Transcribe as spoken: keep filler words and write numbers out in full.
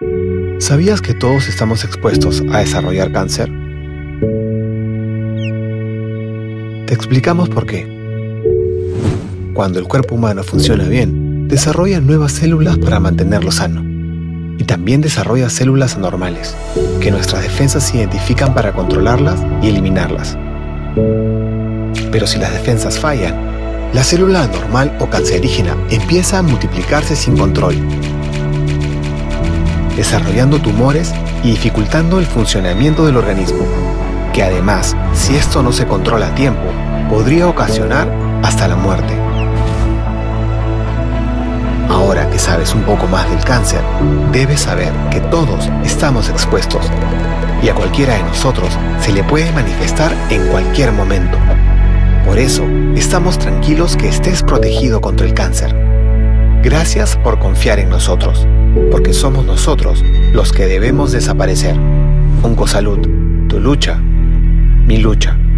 ¿Sabías que todos estamos expuestos a desarrollar cáncer? Te explicamos por qué. Cuando el cuerpo humano funciona bien, desarrolla nuevas células para mantenerlo sano. Y también desarrolla células anormales, que nuestras defensas identifican para controlarlas y eliminarlas. Pero si las defensas fallan, la célula anormal o cancerígena empieza a multiplicarse sin control, desarrollando tumores y dificultando el funcionamiento del organismo, que además, si esto no se controla a tiempo, podría ocasionar hasta la muerte. Ahora que sabes un poco más del cáncer, debes saber que todos estamos expuestos y a cualquiera de nosotros se le puede manifestar en cualquier momento. Por eso, estamos tranquilos que estés protegido contra el cáncer. Gracias por confiar en nosotros, porque somos nosotros los que debemos desaparecer. Oncosalud, tu lucha, mi lucha.